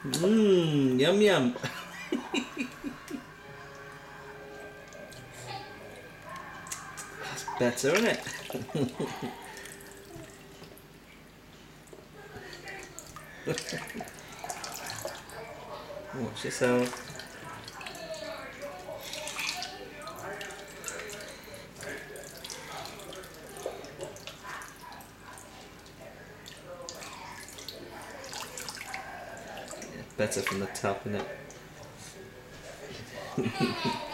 Mmm, yum yum. That's better, isn't it? Watch yourself. Yeah, better from the top, isn't it?